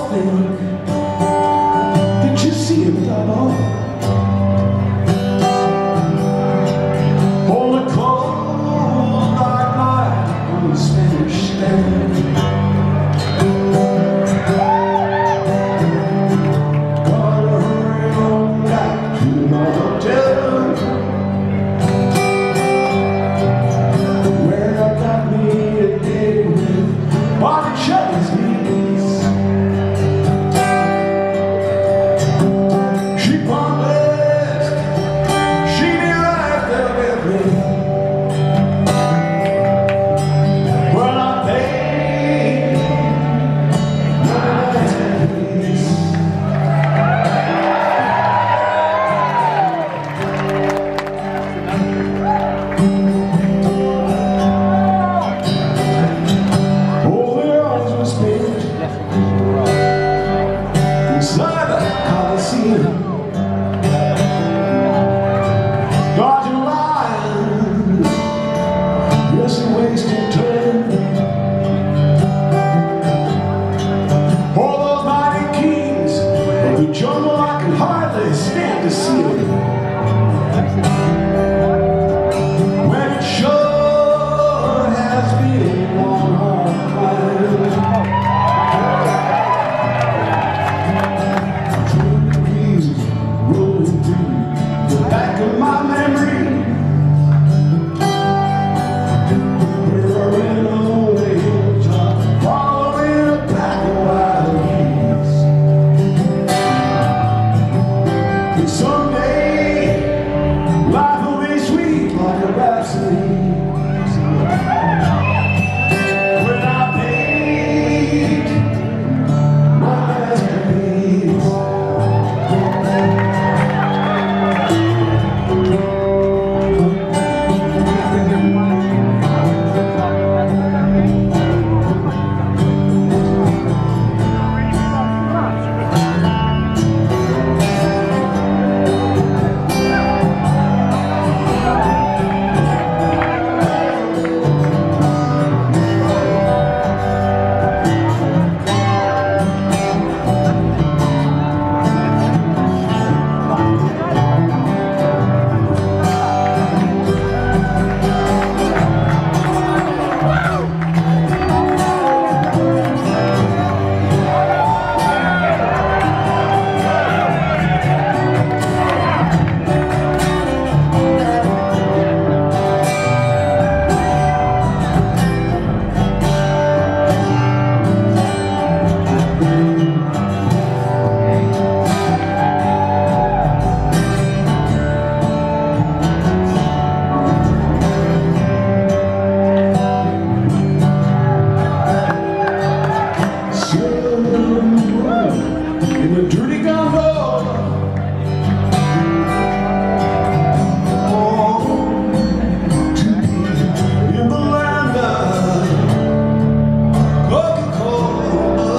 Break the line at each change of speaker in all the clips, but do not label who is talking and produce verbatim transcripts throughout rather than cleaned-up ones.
think that you see him double. On the cold dark night on the Spanish stand, gotta hurry on back to my hotel, where I got me a date with Botticelli's niece. She promised she'd be right there with me. Well, I paid my fees. Oh, their eyes were spent inside the Coliseum, dodging lines, yes, and wasting time. All those mighty kings of the jungle, I can hardly stand to see them, when it sure has been one hard climb. Trees rolling through the back of my memory, where I ran on the hilltop, following a pack of wild geese. And someday life will be sweet like a rhapsody, when I paint my masterpiece. In the dirty gondola, oh, to be in the land of Coca-Cola.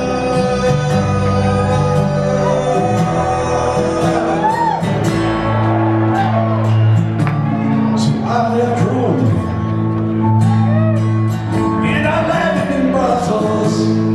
So I left Rome and I landed in Brussels.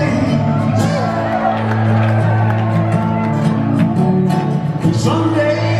Someday